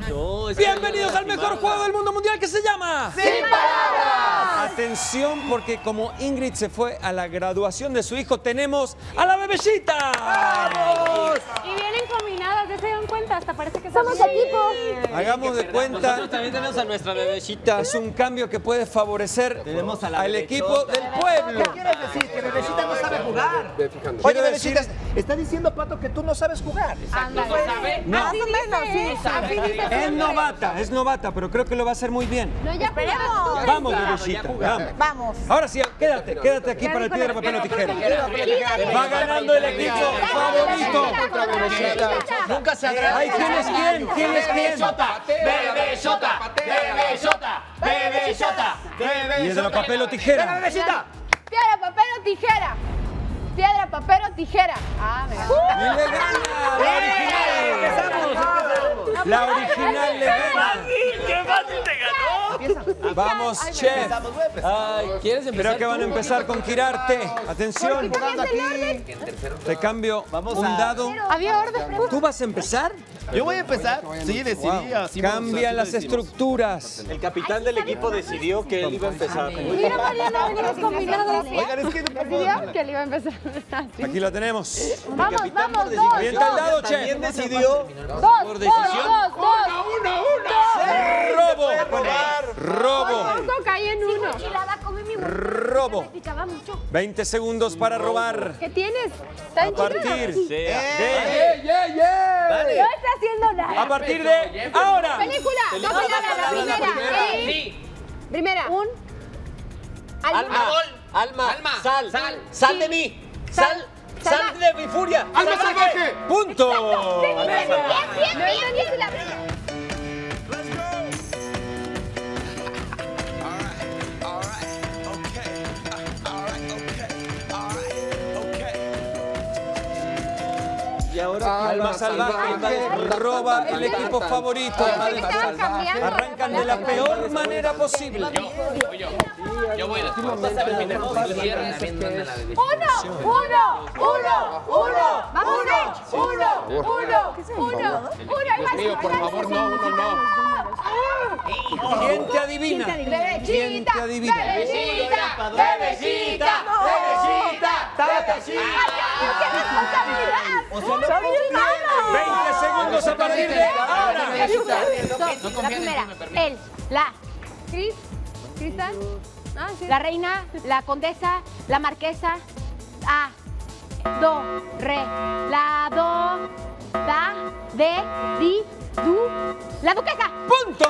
No, Bienvenidos al mejor juego del mundo mundial que se llama... ¡Sin palabras! Atención, porque como Ingrid se fue a la graduación de su hijo, tenemos a la bebecita. ¡Vamos! Y vienen combinadas, ¿ya se dan cuenta? Hasta parece que ¡Somos equipo! Hagamos de cuenta, Nosotros también tenemos a nuestra bebecita. es un cambio que puede favorecer Tenemos a la al bebechota. equipo del pueblo. ¿Qué quieres decir? Que Bebecita no sabe jugar. Quiero Oye, decir- Bebecita, está diciendo Pato que tú no sabes jugar. No, Así dice. Así dice. es novata, pero creo que lo va a hacer muy bien. No, ya esperemos. Vamos, bebecita, vamos. Vamos. Ahora sí, quédate aquí para el piedra, papel o tijera. Va ganando el equipo favorito. Nunca se habrá. Ay, ¿quién es quién? ¿Quién es quién? Y el de la papel o tijera. Bebecita. Piedra, papel o tijera. Piedra, papel o tijera. Ah, me ganó. Y le gana la original. La original le gana. ¡Qué fácil te ganó! Vamos, chef. Ay, ¿quieres empezar? Creo que van a empezar con Kirarte. Atención. Te cambio un dado. Había orden. ¿Tú vas a empezar? Yo voy a empezar. Sí, decidí. Así Cambia las estructuras. El capitán del equipo decidió que él iba a empezar. Mira, Mariana, venimos combinados. Oigan, es que Decidió que él iba a empezar. Así. Aquí la tenemos. Vamos, vamos, dos. Avienta el dado, También chef. decidió Dos, dos. Robo. Robo. Tampoco caí en uno. Robo. 20 segundos para robar. ¿Qué tienes? ¿Está A en partir chino? de... No está haciendo nada. A partir de ahora. Película. No palabra, la primera. Sí. Primera. Un. Alma, sal de mí. Sal de mi furia. ¡Alma salvaje! Punto. Bien. No entendiste la primera. Y ahora Alma salvaje roba el equipo favorito. Estaban cambiando. Arrancan de la peor manera posible. Yo voy después. Uno. Río, por favor, no, uno no. ¿Quién te adivina? ¿Quién te adivina? Bebecita. O sea, no puedo 20 segundos a partir de ahora. La primera. Él. La. Cristal. La reina, la condesa, la marquesa. A. Do. Re. La do. Da. De. Di. Du. La duquesa. ¡Punto!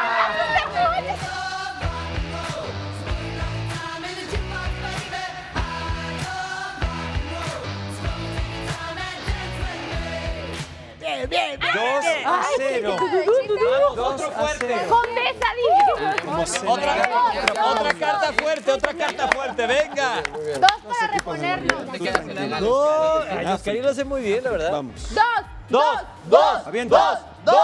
Bien. 2-0. 2-0. Condesa, dije. Otra carta fuerte, venga. Dos para reponernos. Oscarín lo hace muy bien, la verdad. Vamos. Dos. Avienta.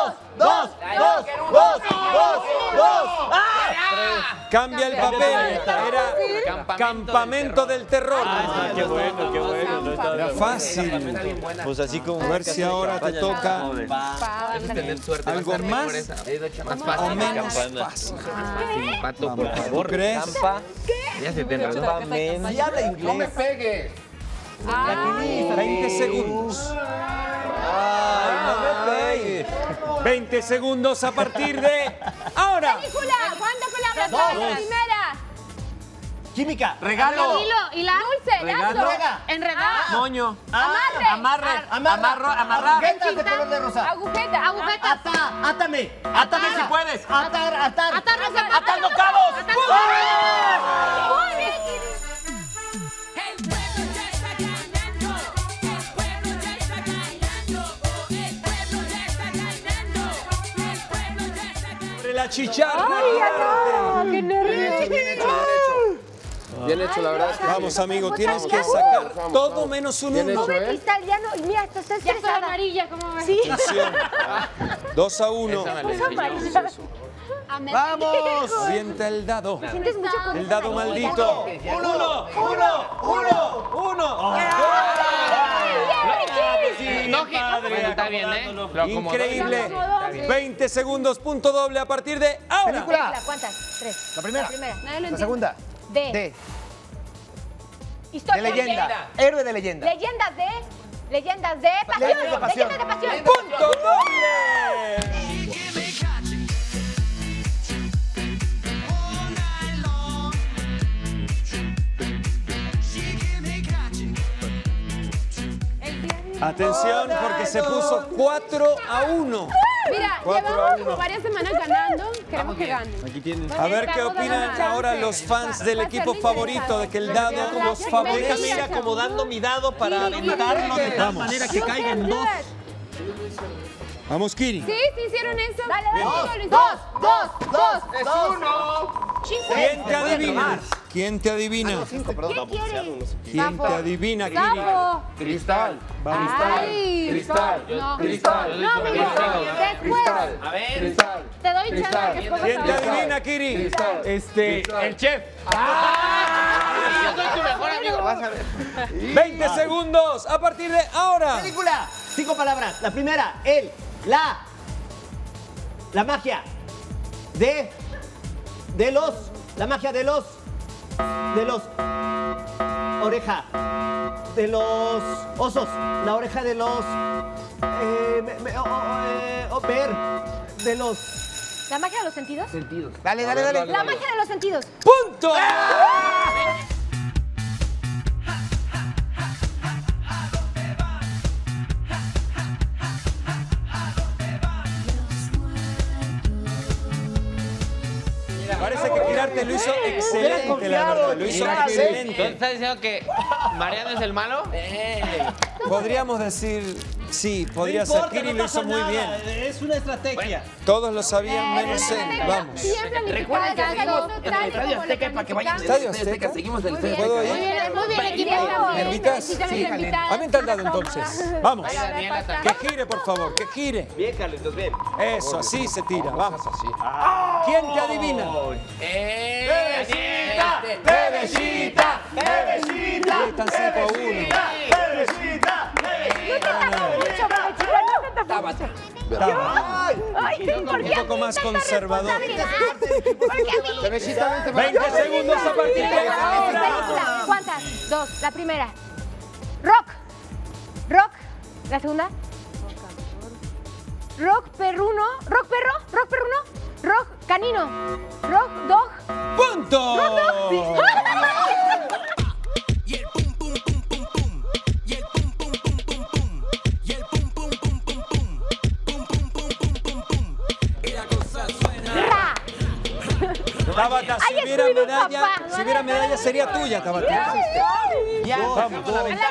Cambia el papel. Era campamento del terror. Qué bueno. Era fácil. Pues así como A ver si ahora te toca Tener suerte. algo más Más o fácil. menos fácil. Pato, por ¿Tú favor. crees? Ya se te enredó. Si habla inglés. No me pegues. 20 segundos. Ay, no me pegues. 20 segundos a partir de ahora. Película. ¿Cuántas palabras? La primera. Química, regalo. Hilo y la dulce. Regalo. Lazo. Enredado. Moño. Amarre. Amarrar. Agujetas de color de rosa. Agujeta. Átame. Átame si puedes. Atar. ¡Atando cabos! Muy bien, El pueblo ya está ganando, el pueblo ya está ganando, el pueblo ya está ganando, el pueblo ya está ganando. Sobre la chicharra. ¡Qué nervios! Bien hecho, la verdad. Es que Vamos, amigo, tienes que sacar todo menos un 1. Cristal, ya no. Mira, estás Ya estoy estresada. amarilla, ¿cómo ves? Sí. 2-1. Esa me la dije yo. ¡Vamos! Avienta el dado. Sientes mucho con El esa dado nariz. maldito. ¡Uno! No, está bien, ¿eh? Lo acomodó. Increíble. 20 segundos, punto doble a partir de ahora. Película. ¿Cuántas? 3. La primera. Nadie lo La entiende. segunda. De De leyenda. Héroe de leyenda. Leyendas de pasión. Leyendas de pasión. Leyendas de pasión. ¡Punto doble! Atención, porque se puso 4-1. Mira, 4-1. llevamos varias semanas ganando. Queremos que gane. A ver qué opinan ahora los fans del equipo favorito de que el dado los Déjame favorece. ir acomodando mi dado para aventarlo de tal manera que caigan dos. Vamos, Kiri. Sí, hicieron eso. Dale, dale. Dos. ¡Es uno! ¿Quién te adivina? ¿Quién te adivina? ¿Qué quieres? ¿Quién te adivina, Kiri? Sapo. Cristal. Ay. Cristal. No. Cristal. No, mi hijo. Después. A ver. Cristal. Te doy chance de que escojas ¿Quién te ahora. adivina, Kiri? El chef. Yo soy tu mejor amigo, vas a ver. 20 segundos a partir de ahora. Película. 5 palabras. La primera, la magia la magia de los oreja de los osos, la oreja de los ver de los ¿La magia de los sentidos? Dale. La magia de los sentidos. ¡Punto! Parece que Quirarte lo hizo excelente, la verdad. Lo hizo ¿Tú excelente. estás diciendo que Mariano es el malo? Podríamos decir, sí, podría ser. Kiri lo hizo muy bien. Es una estrategia. Todos lo sabían, menos él. Vamos. Recuerden que seguimos en el Estadio Azteca para que vayan. ¿Estadio Azteca? Seguimos del ¿Puedo Estadio ir? Muy bien, equipo. ¿Me invitas? Sí, Avienta el dado entonces. Vamos. Que gire, por favor, que gire. Bien, Carlitos, bien. Eso, así se tira. Vamos. ¿Quién te adivina? ¡Bebecita! Están 5-1. Ay, ¿por qué Un poco más conservador. 20 20 segundos a partir de ahora. ¿Cuántas? 2. La primera. Rock. La segunda. Rock perruno. Rock perruno. Rock canino. Rock dog. ¡Punto! Y el pum pum pum pum pum. Y el pum pum pum pum pum. Y el pum pum pum pum pum. Pum pum pum pum pum pum. Y la cosa suena. Tabata, si Ay, hubiera soy un medalla, papá. si hubiera medalla sería tuya, Tabata. Vamos.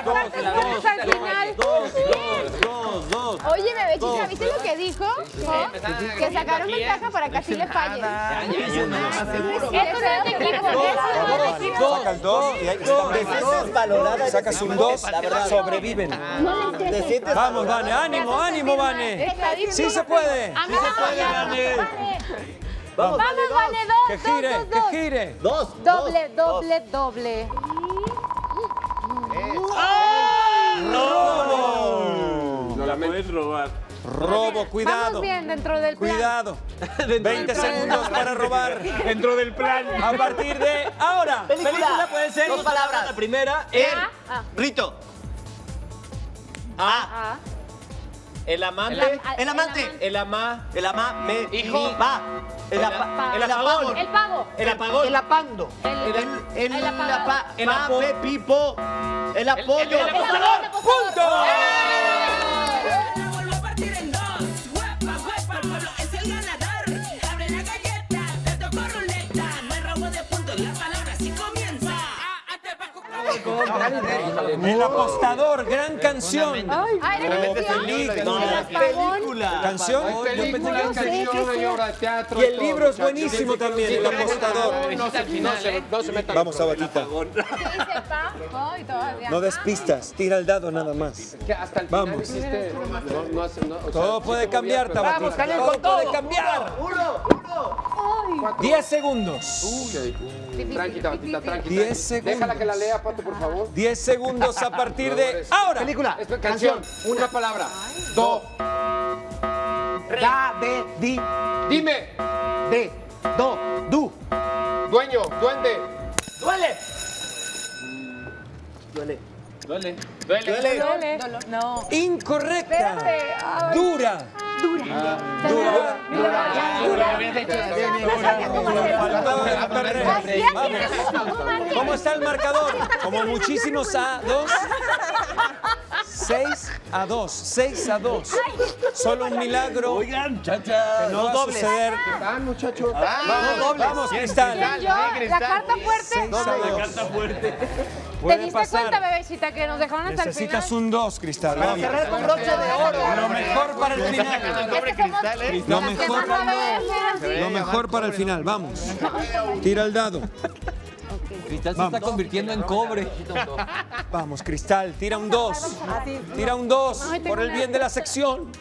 Dos. Oye, bebé, ¿viste lo que dijo? Que sacaron ventaja para que así le fallen. Eso es de equipo. Saca el 2 y ahí está. Sacas un 2, sobreviven. Vamos, Vane, ánimo, Vane. Sí se puede. A mí Vane. Vamos, Vane, que gire. Doble. ¡Robo! No la puedes robar. Robo, cuidado. Vamos bien dentro del plan. Cuidado. 20 segundos para robar. Dentro del plan. A partir de ahora. Película puede ser 2 palabras. La primera, Rito. el amante. El amante. El amame. Hijo. Va. El apagón. El pavo. El apagón. El apando. El pipo. El apoyo. ¡Punto! La vuelvo a partir en dos. Huepa, el pueblo es el ganador. Abre la galleta, te tocó ruleta. No hay robo de puntos, la palabra sí comienza. El apostador, gran canción. ¿Canción? Yo pensé que era canción. obra de teatro. Y el libro es buenísimo también, El apostador. No se metan. Vamos, Sabatita. No des pistas, tira el dado nada más. Que hasta el final Vamos. hiciste. O sea, Todo puede cambiar, Tabatita. Todo puede cambiar. 10 segundos. Tranqui, tantita, tranqui. 10 segundos. Déjala que la lea, Pato, por favor. 10 segundos a partir de ahora. Película. Canción. Una palabra. Do. Da, de, di, Dime. de, do, du. Dueño. Duende. Duele. Duele. No. Incorrecta. Espérate. Dura. Vamos. ¿Cómo está el marcador? Como muchísimos a 2. 6-2. 6-2. Solo un milagro. Oigan, Que no va a suceder. ¿Están, muchachos? Vamos, Cristal. Yo, la carta fuerte. 6-2. ¿Te Puede diste pasar. cuenta, bebecita, que nos dejaron hasta el final? Necesitas un 2, Cristal. para Vamos. cerrar con broche de oro. Lo mejor para el final. Doble cristal, ¿eh? Lo mejor, lo mejor para el final. Vamos. Tira el dado. Cristal se está convirtiendo en cobre. Vamos, Cristal. Tira un 2. Tira un 2 por el bien de la sección.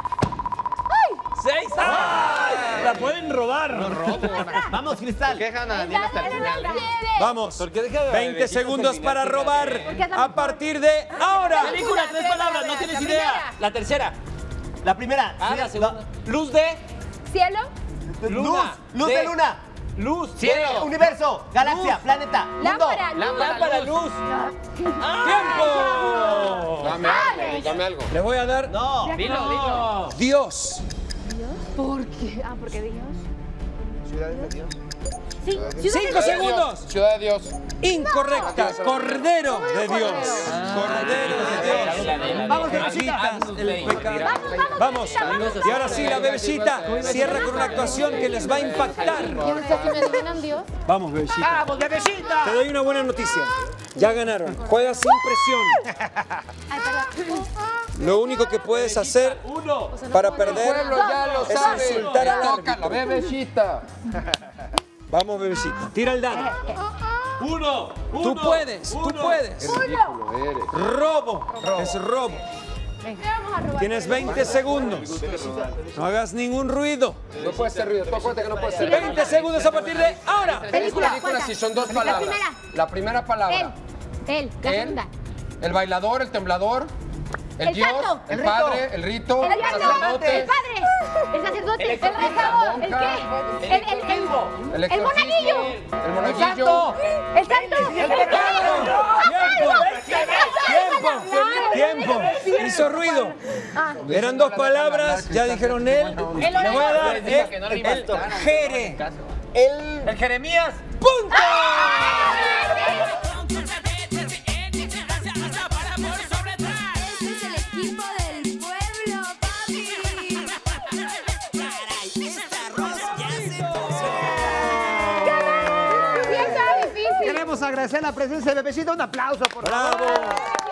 6. La pueden robar. Vamos, Cristal. Dejan a Daniel hasta el final, ¿eh? Vamos. ¿Por qué deja de 20 segundos para robar. A partir de ahora. Película, 3 palabras, no tienes idea. La tercera. La primera. La segunda. Luz de. Cielo. Luz de luna. Luz. Cielo. Universo, galaxia, planeta, mundo. Lámpara, luz. ¡Tiempo! Dame algo. Le voy a dar No. Dilo. Dios. ¿Por qué? Ah, porque Dios. Ciudades de Dios. Sí. 5 segundos. Ciudad de Dios. Incorrecta. Cordero de Dios. Cordero de Dios. Vamos, bebecita. El pecado. Vamos. Y ahora sí, la bebecita cierra con una actuación que les va a impactar. Yo no sé si me adivinan Dios. Vamos, bebecita. Vamos, bebecita. Te doy una buena noticia. Ya ganaron. Juega sin presión. Ay, perdón. Lo único que puedes hacer para perder Pueblo ya lo es sabe. insultar al Toca la árbitro. bebecita. Vamos, bebecita. Tira el dado. Tú puedes, tú puedes. Ridículo eres. Robo. Es robo. Tienes 20 segundos. No hagas ningún ruido. No puede ser ruido. Tú acuérdate que no puede ser. 20 segundos a partir de ahora. Película, si son dos palabras. primera. La primera palabra. Él. La Él. segunda. El bailador, el temblador. El El Dios, santo. el El padre, rito. el rito, El el sacerdote. El padre. El sacerdote. El rezador. ¿El qué? El monaguillo. El monaguillo. El santo. Tiempo. Hizo ruido. Eran dos palabras. Ya dijeron él. Le voy a dar el Jere. El Jeremías. ¡Punto! Este es el equipo del pueblo, papi. Queremos agradecer la presencia de bebecita. Un aplauso, por favor. ¡Bravo!